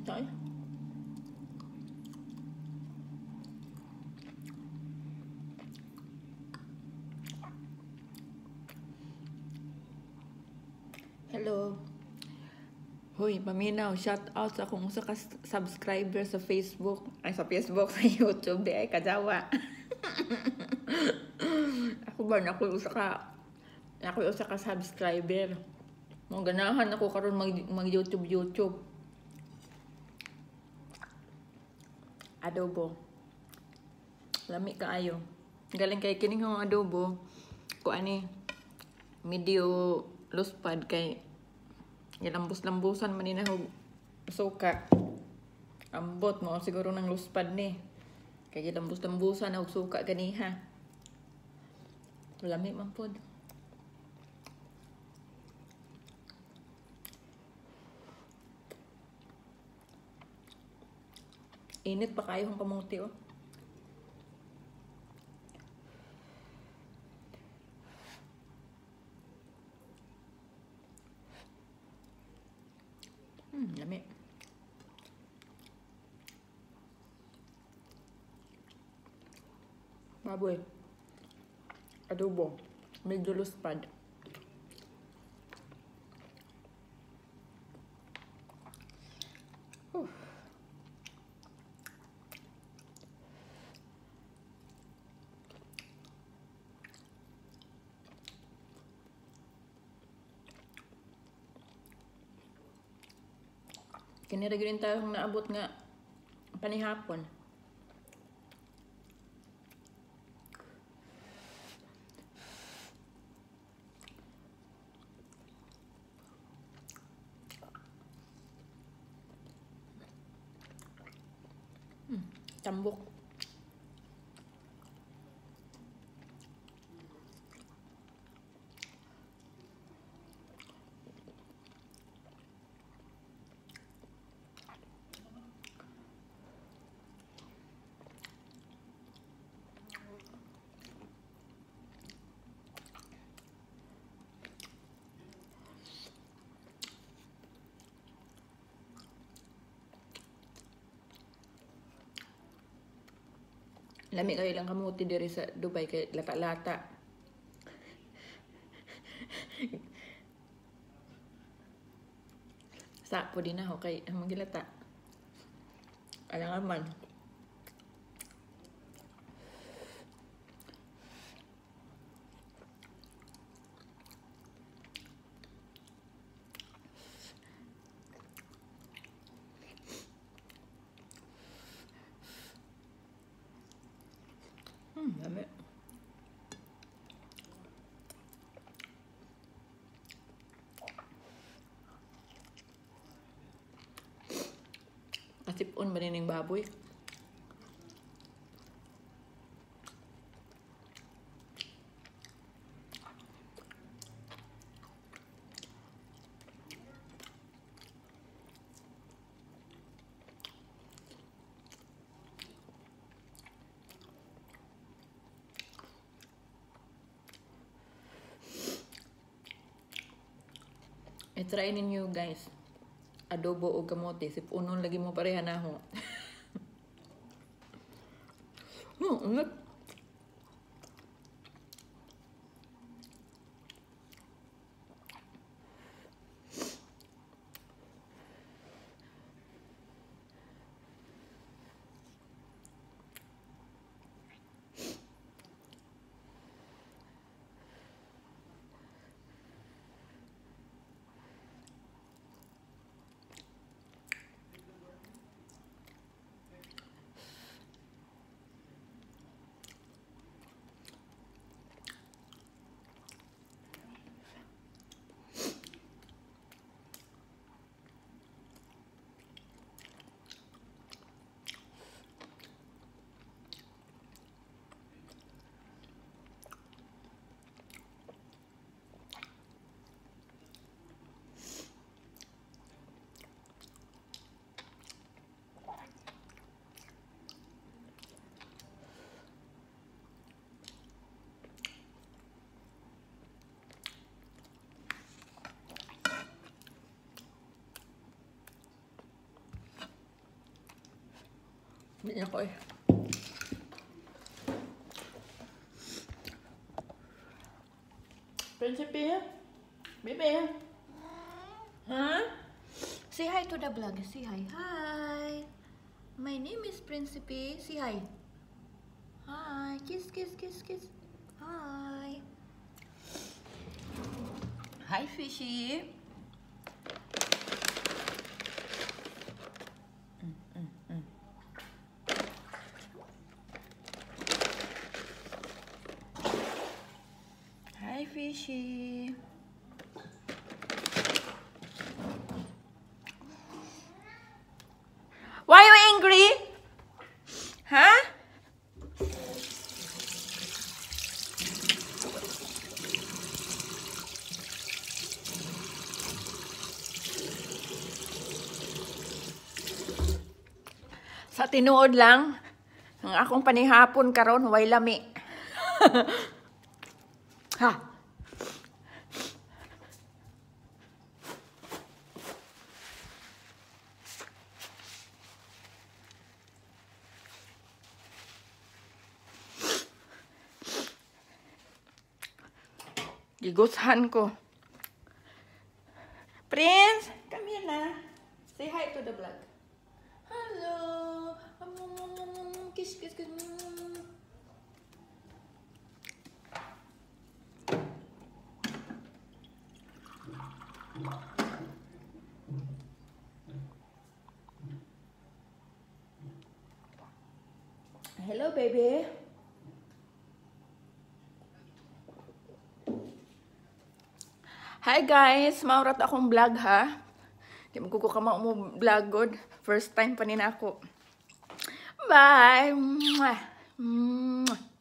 Tay. Hello. Hoy, paminaw, shout out sa akong usa ka subscriber sa Facebook. Ay, sa Facebook, sa YouTube, di ay kajawa. Ako ba, ako usa ka subscriber. Mga ganahan ako karon mag YouTube. Adobo. Lami kaayo. Galing kay kining ang adobo. Ko ani medyo luspad kay gilambos-lambusan man ni og suka. Ambot mo siguro nang luspad ni. Kay gilambos-lambusan og suka ganiha. Lami man pod. Init pa kayo ang kamuti, oh. Lami. Baboy. Adobo. Medyo luspad. Kinira gyud tayo kung naabot nga panihapon. Tambok. Lami kayo lang kamuti diri sa Dubai kay lata-lata. Sa po din ako kay ang magilata. Alang man. Lami. Kasipon ba ning baboy? I-try ninyo guys. Adobo o kamote. Sipunon lagi mo pareha na ako. Ingat. Hindi na ko eh. Prinsipe, baby. Huh? Say hi to the vlog. Say hi. Hi. My name is Prinsipe. Say hi. Hi. Kiss, kiss, kiss, kiss. Hi. Hi, fishy. Hi, fishy. Why are you angry? Huh? Sa tinuod lang, ang akong panihapon karon way lami. Ha? Gigushan ko. Prince, come here na. Say hi to the vlog. Hello. Kiss, kiss, kiss. Hello, baby. Hi guys, maurat akong vlog ha. Di mo ko kama mo vlog god. First time pa nina ako. Bye. Mwah. Mwah.